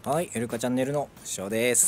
はい、エルカチャンネルのしょうです。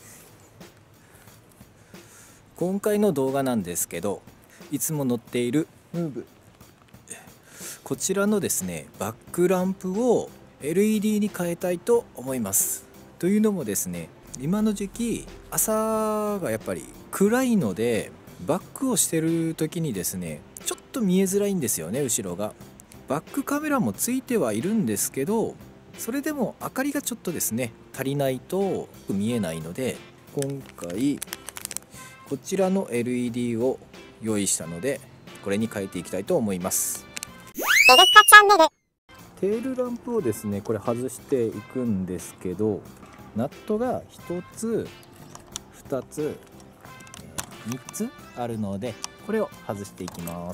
今回の動画なんですけど、いつも乗っているムーブ、こちらのですねバックランプを LED に変えたいと思います。というのもですね、今の時期朝がやっぱり暗いので、バックをしてる時にですねちょっと見えづらいんですよね。後ろがバックカメラもついてはいるんですけど、それでも明かりがちょっとですね足りないと見えないので、今回こちらの LED を用意したので、これに変えていきたいと思います。 エルカチャンネル。 テールランプをですねこれ外していくんですけど、ナットが1つ2つ3つあるので、これを外していきます。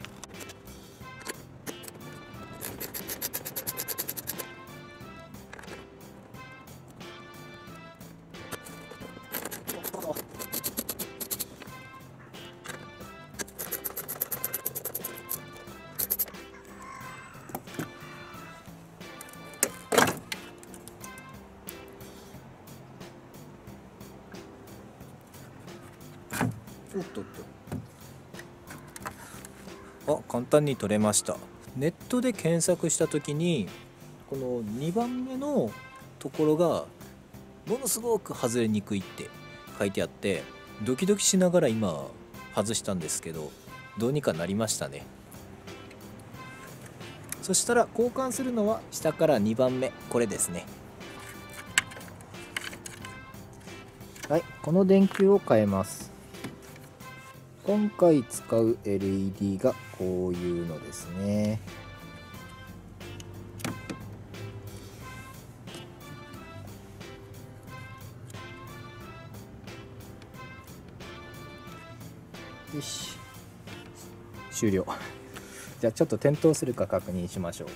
おっとっと、簡単に取れました。ネットで検索した時にこの2番目のところがものすごく外れにくいって書いてあって、ドキドキしながら今外したんですけど、どうにかなりましたね。そしたら交換するのは下から2番目、これですね。はい、この電球を変えます。今回使う LED がこういうのですね。よし、終了。じゃあちょっと点灯するか確認しましょう。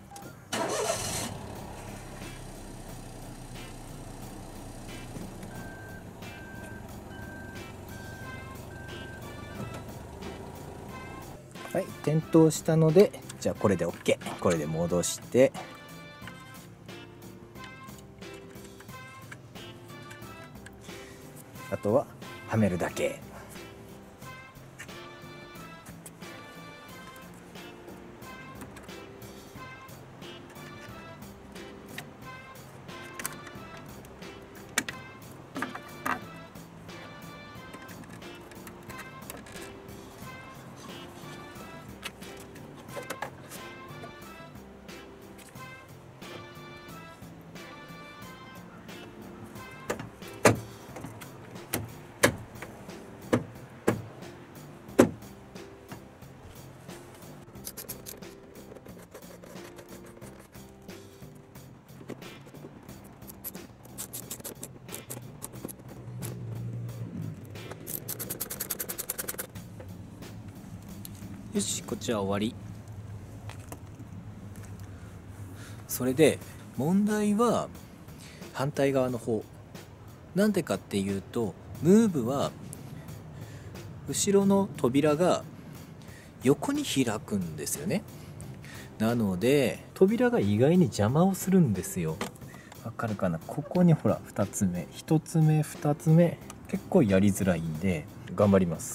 はい、点灯したので、じゃあこれで OK。 これで戻して、あとははめるだけ。よし、こっちは終わり。それで問題は反対側の方。なんでかっていうと、ムーブは後ろの扉が横に開くんですよね。なので扉が意外に邪魔をするんですよ。わかるかな。ここにほら2つ目、1つ目、2つ目、結構やりづらいんで頑張ります。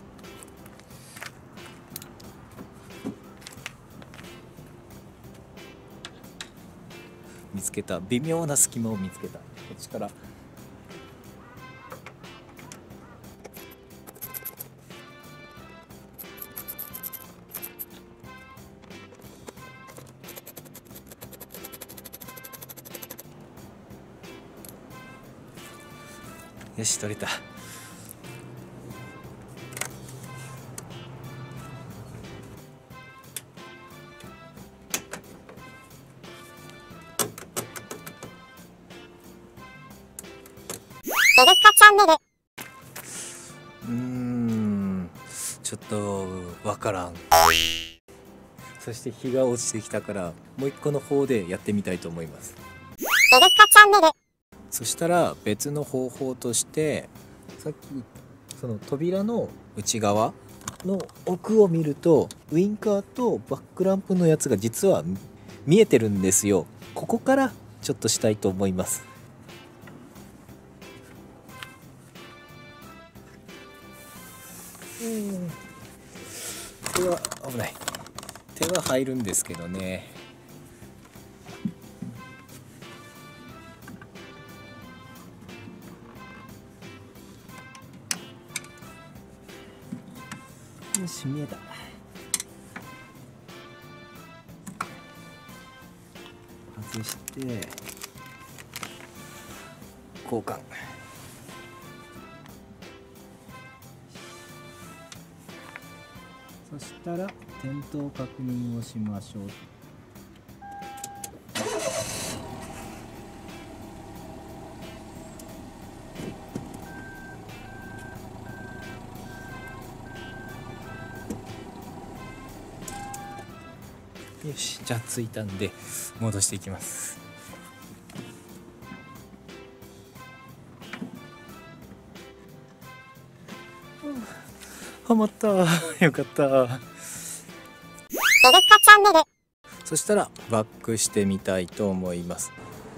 見つけた、微妙な隙間を見つけた。こっちからよし、取れた。 エルカチャンネル。 ちょっとわからん。そして日が落ちてきたから、もう一個の方でやってみたいと思います。 エルカチャンネル。 そしたら別の方法として、さっきその扉の内側の奥を見ると、ウインカーとバックランプのやつが実は見えてるんですよ。ここからちょっとしたいと思います。手は危ない。手は入るんですけどね。よし、見えた。外して交換。そしたら点灯確認をしましょう。よし、じゃあついたんで戻していきます。はまった。よかった。 エルカチャンネル。 そしたらバックしてみたいと思います。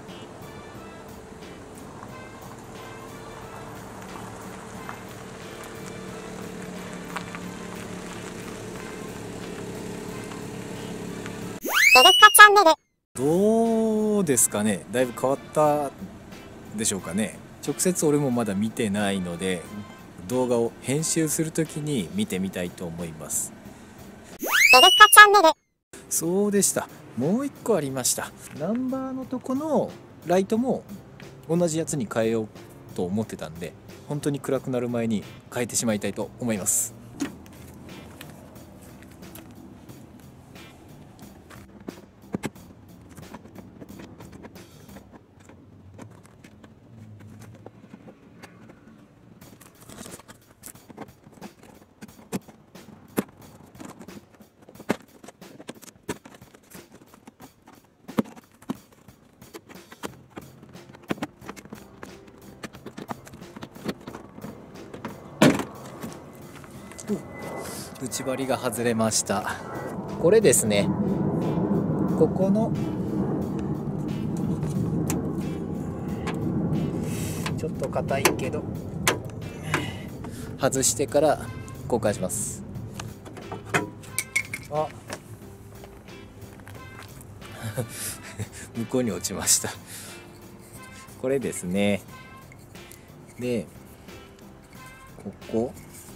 エルカチャンネル。 どうですかね。だいぶ変わったでしょうかね。直接俺もまだ見てないので、動画を編集するときに見てみたいと思います。 エルカチャンネル。 そうでした。もう一個ありました。ナンバーのとこのライトも同じやつに変えようと思ってたんで、本当に暗くなる前に変えてしまいたいと思います。内張りが外れました。これですね、ここのちょっと硬いけど外してから交換します。あ向こうに落ちました。これですね。でここ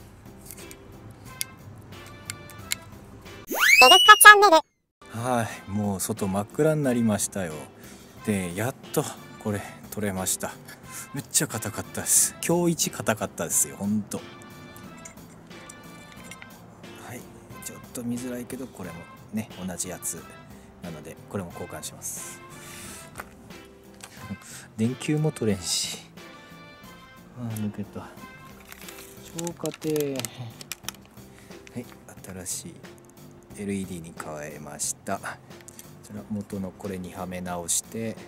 エルカチャンネル。 はい、もう外真っ暗になりましたよ。でやっとこれ取れました。めっちゃ硬かったです。今日一硬かったですよ、ほんと。はい、ちょっと見づらいけどこれもね同じやつなのでこれも交換します。電球も取れんし。抜けた。超硬い。はい、新しいLED に変えました。それは元のこれにはめ直して、よ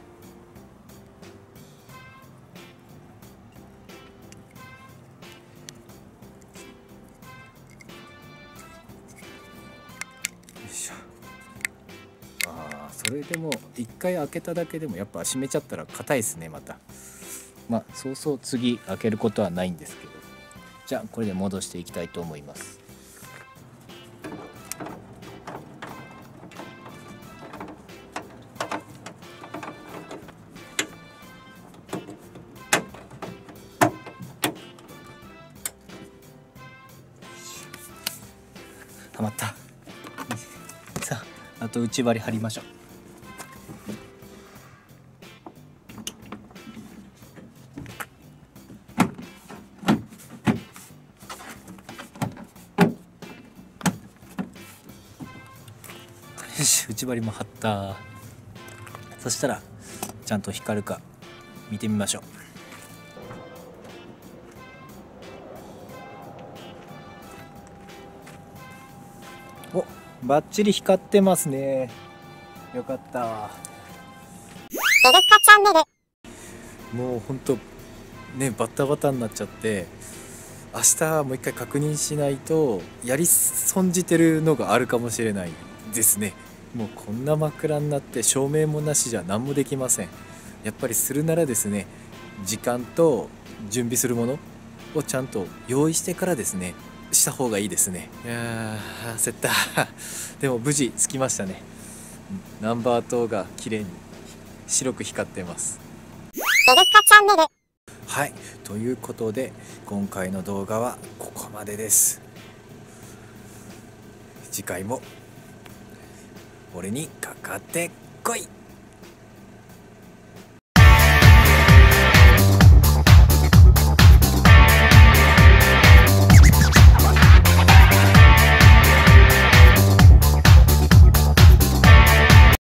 いしょ。それでも一回開けただけでもやっぱ閉めちゃったら硬いですね。またそうそう次開けることはないんですけど、じゃあこれで戻していきたいと思います。はまった。さあ、あと内張り貼りましょう。よし、内張りも貼った。そしたらちゃんと光るか見てみましょう。お、バッチリ光ってますね。よかった。 エルカチャンネル。 もうほんとね、バタバタになっちゃって、明日もう一回確認しないとやり損じてるのがあるかもしれないですね。もうこんな真っ暗になって照明もなしじゃ何もできません。 やっぱりするならですね、時間と準備するものをちゃんと用意してからですねした方がいいですね。いやー焦ったでも無事着きましたね。ナンバー灯が綺麗に白く光ってます。 レベッカチャンネル。 はい、ということで今回の動画はここまでです。次回も俺にかかってこい。